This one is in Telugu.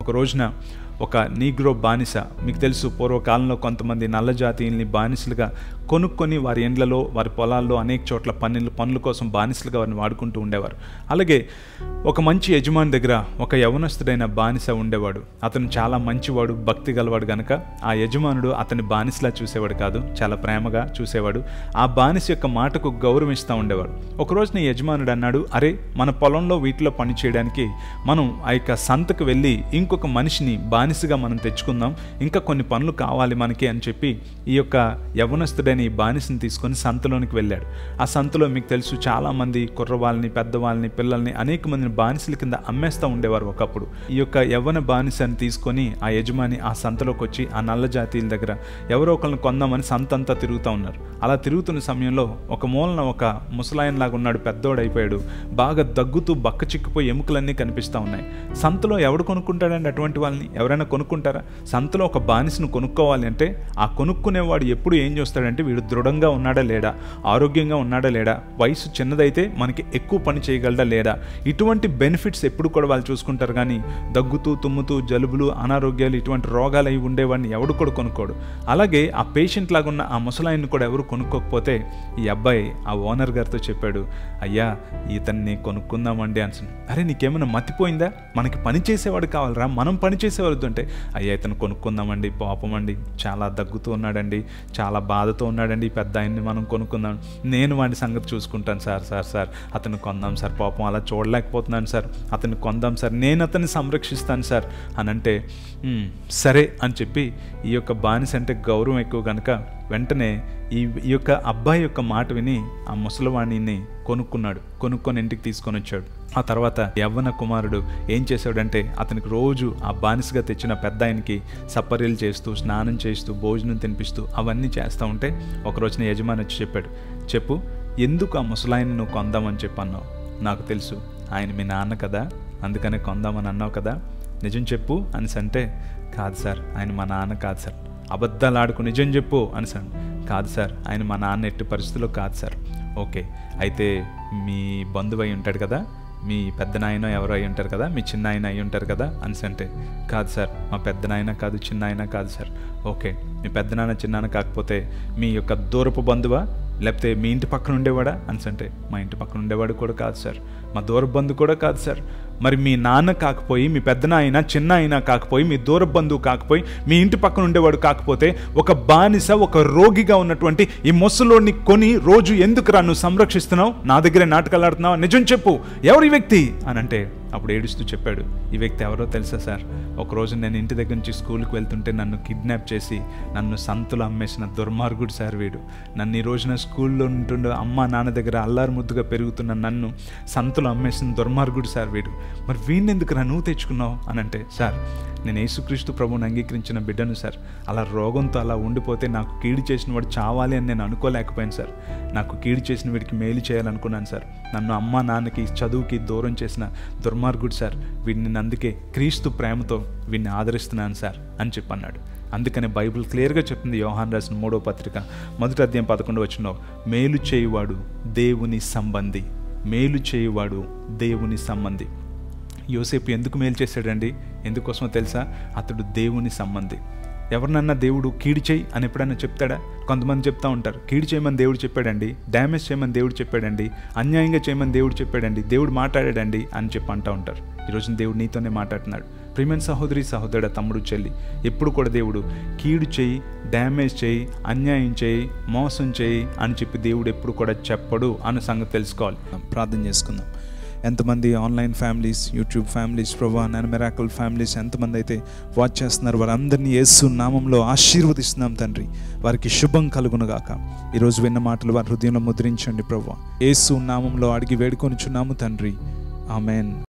ఒక రోజున ఒక నీగ్రో బానిస, మీకు తెలుసు పూర్వకాలంలో కొంతమంది నల్ల జాతీయుల్ని బానిసలుగా కొనుక్కొని వారి ఇండ్లలో వారి పొలాల్లో అనేక చోట్ల పనుల కోసం బానిసలుగా వారిని వాడుకుంటూ ఉండేవారు. అలాగే ఒక మంచి యజమాని దగ్గర ఒక యవనస్తుడైన బానిస ఉండేవాడు. అతను చాలా మంచివాడు, భక్తి గలవాడు గనక ఆ యజమానుడు అతని బానిసలా చూసేవాడు కాదు, చాలా ప్రేమగా చూసేవాడు. ఆ బానిస యొక్క మాటకు గౌరవిస్తూ ఉండేవాడు. ఒక రోజున యజమానుడు అన్నాడు, అరే మన పొలంలో వీటిలో పని చేయడానికి మనం ఆ యొక్క సంతకు వెళ్ళి ఇంకొక మనిషిని బానిసగా మనం తెచ్చుకుందాం, ఇంకా కొన్ని పనులు కావాలి మనకి అని చెప్పి ఈ యొక్క యవనస్తుడైన ఈ బానిసని తీసుకొని సంతలోనికి వెళ్ళాడు. ఆ సంతలో మీకు తెలుసు చాలామంది కుర్రవాళ్ళని, పెద్దవాళ్ళని, పిల్లల్ని, అనేక మందిని బానిసల కింద అమ్మేస్తూ ఉండేవారు ఒకప్పుడు. ఈ యొక్క యవ్వన బానిసని తీసుకొని ఆ యజమాని ఆ సంతలోకి వచ్చి ఆ నల్ల జాతీయుల దగ్గర ఎవరో ఒకరిని కొందామని సంతంతా తిరుగుతూ ఉన్నారు. అలా తిరుగుతున్న సమయంలో ఒక మూలన ఒక ముసలాయనలాగా ఉన్నాడు, పెద్దోడైపోయాడు, బాగా దగ్గుతూ బక్క చిక్కిపోయి ఎముకలన్నీ కనిపిస్తూ ఉన్నాయి. సంతలో ఎవడు కొనుక్కుంటాడండి అటువంటి వాళ్ళని? ఎవరైనా కొనుక్కుంటారా? సంతలో ఒక బానిసను కొనుక్కోవాలి అంటే ఆ కొనుక్కునేవాడు ఎప్పుడు ఏం చేస్తాడంటే వీడు దృఢంగా ఉన్నాడా లేడా, ఆరోగ్యంగా ఉన్నాడా లేడా, వయసు చిన్నదైతే మనకి ఎక్కువ పని చేయగలడా లేడా, ఇటువంటి బెనిఫిట్స్ ఎప్పుడు కూడా వాళ్ళు చూసుకుంటారు. కానీ దగ్గుతూ తుమ్ముతూ జలుబులు, అనారోగ్యాలు, ఇటువంటి రోగాలు అవి ఉండేవాడిని ఎవడు కూడా కొనుక్కోడు. అలాగే ఆ పేషెంట్ లాగా ఉన్న ఆ ముసలాయన్ని కూడా ఎవరు కొనుక్కోకపోతే ఈ అబ్బాయి ఆ ఓనర్ గారితో చెప్పాడు, అయ్యా ఇతన్ని కొనుక్కుందామండి అని. అరే నీకేమైనా మతిపోయిందా, మనకి పని చేసేవాడు కావాలరా, మనం పని చేసేవాడు అంటే, అయ్యా ఇతను కొనుక్కుందామండి, పాపమండి చాలా దగ్గుతూ ఉన్నాడండి, చాలా బాధతో ఉన్నాడండి, పెద్ద ఆయన్ని మనం కొనుక్కుందాం, నేను వాడి సంగతి చూసుకుంటాను సార్ అతను కొందాం సార్, పాపం అలా చూడలేకపోతున్నాను సార్, అతన్ని కొందాం సార్, నేను అతన్ని సంరక్షిస్తాను సార్ అని అంటే, సరే అని చెప్పి ఈ యొక్క బానిస అంటే గౌరవం ఎక్కువ కనుక వెంటనే ఈ యొక్క అబ్బాయి యొక్క మాట విని ఆ ముసలివాణిని కొనుక్కొని ఇంటికి తీసుకొని వచ్చాడు. ఆ తర్వాత యవ్వన కుమారుడు ఏం చేశాడంటే అతనికి రోజు ఆ బానిసగా తెచ్చిన పెద్ద ఆయనకి సపర్యలు చేస్తూ, స్నానం చేస్తూ, భోజనం తినిపిస్తూ అవన్నీ చేస్తూ ఉంటే ఒక రోజున యజమాని వచ్చి చెప్పాడు, చెప్పు ఎందుకు ఆ ముసలాయన్ని నువ్వు కొందామని చెప్పన్నావు? నాకు తెలుసు ఆయన మీ నాన్న కదా, అందుకనే కొందామని అన్నావు కదా, నిజం చెప్పు అనేసి అంటే, కాదు సార్ ఆయన మా నాన్న కాదు సార్. అబద్ధాలు ఆడుకు నిజం చెప్పు అనేసాను. కాదు సార్ ఆయన మా నాన్న ఎట్టి పరిస్థితుల్లో కాదు సార్. ఓకే అయితే మీ బంధువు అయి ఉంటాడు కదా, మీ పెద్ద నాయన ఎవరు అయి ఉంటారు కదా, మీ చిన్న ఆయన అయి ఉంటారు కదా అనేసి అంటే, కాదు సార్ మా పెద్ద నాయన కాదు, చిన్న ఆయన కాదు సార్. ఓకే మీ పెద్ద నాన్న చిన్న నాన్న కాకపోతే మీ యొక్క దూరపు బంధువా, లేకపోతే మీ ఇంటి పక్కన ఉండేవాడా అనేసి అంటే, మా ఇంటి పక్కన ఉండేవాడు కూడా కాదు సార్, మా దూర బంధువు కూడా కాదు సార్. మరి మీ నాన్న కాకపోయి, మీ పెద్దన అయినా చిన్న అయినా కాకపోయి, మీ దూర బంధువు కాకపోయి, మీ ఇంటి పక్కన ఉండేవాడు కాకపోతే, ఒక బానిస, ఒక రోగిగా ఉన్నటువంటి ఈ ముసలోడిని కొని రోజు ఎందుకురా నువ్వు సంరక్షిస్తున్నావు, నా దగ్గరే నాటకాలు ఆడుతున్నావు, నిజం చెప్పు ఎవరు ఈ వ్యక్తి అని అంటే, అప్పుడు ఏడుస్తూ చెప్పాడు, ఈ వ్యక్తి ఎవరో తెలుసా సార్, ఒకరోజు నేను ఇంటి దగ్గర నుంచి స్కూల్కి వెళ్తుంటే నన్ను కిడ్నాప్ చేసి నన్ను సంతలో అమ్మేసిన దుర్మార్గుడు సార్ వీడు. నన్ను ఈ రోజున స్కూల్లో ఉంటుండే అమ్మ నాన్న దగ్గర అల్లారు ముద్దుగా పెరుగుతున్న నన్ను సంతలో అమ్మేసిన దుర్మార్గుడు సార్ వీడు. మరి వీడిని ఎందుకు నువ్వు తెచ్చుకున్నావు అని అంటే, సార్ నేను యేసుక్రీస్తు ప్రభువుని అంగీకరించిన బిడ్డను సార్, అలా రోగంతో అలా ఉండిపోతే నాకు కీడు చేసిన వాడు చావాలి అని నేను అనుకోలేకపోయాను సార్, నాకు కీడు చేసిన వీడికి మేలు చేయాలనుకున్నాను సార్, నన్ను అమ్మ నాన్నకి చదువుకి దూరం చేసిన దుర్మార్గుడు సార్ వీడిని, అందుకే క్రీస్తు ప్రేమతో వీడిని ఆదరిస్తున్నాను సార్ అని చెప్పన్నాడు. అందుకనే బైబిల్ క్లియర్గా చెప్తుంది, యోహాను రాసిన 3వ పత్రిక 1వ అధ్యాయం 11వ వచనంలో, మేలు చేయువాడు దేవుని సంబంధి, మేలు చేయువాడు దేవుని సంబంధి. యోసేపు ఎందుకు మేలు చేశాడండి? ఎందుకోసమో తెలుసా? అతడు దేవుని సంబంధి. ఎవరినన్నా దేవుడు కీడు చేయి అని ఎప్పుడైనా చెప్తాడా? కొంతమంది చెప్తా ఉంటారు, కీడు చేయమని దేవుడు చెప్పాడండి, డ్యామేజ్ చేయమని దేవుడు చెప్పాడండి, అన్యాయంగా చేయమని దేవుడు చెప్పాడండి, దేవుడు మాట్లాడాడండి అని చెప్పి అంటూ ఉంటారు. ఈరోజు దేవుడు నీతోనే మాట్లాడుతున్నాడు. ప్రియమైన సహోదరి సహోదరుడు, తమ్ముడు చెల్లి, ఎప్పుడు కూడా దేవుడు కీడు చేయి, డ్యామేజ్ చేయి, అన్యాయం చేయి, మోసం చేయి అని చెప్పి దేవుడు ఎప్పుడు కూడా చెప్పడు అన్న సంగతి తెలుసుకోవాలి. ప్రార్థన చేసుకుందాం. ఎంతమంది ఆన్లైన్ ఫ్యామిలీస్, యూట్యూబ్ ఫ్యామిలీస్, ప్రభా నేను మిరాకిల్ ఫ్యామిలీస్ ఎంతమంది అయితే వాచ్ చేస్తున్నారు, వారందరినీ యేసు నామంలో ఆశీర్వదిస్తున్నాం తండ్రి. వారికి శుభం కలుగునుగాక. ఈరోజు విన్న మాటలు వారి హృదయంలో ముద్రించండి ప్రభా. యేసు నామంలో అడిగి వేడుకొనిచున్నాము తండ్రి. ఆమెన్.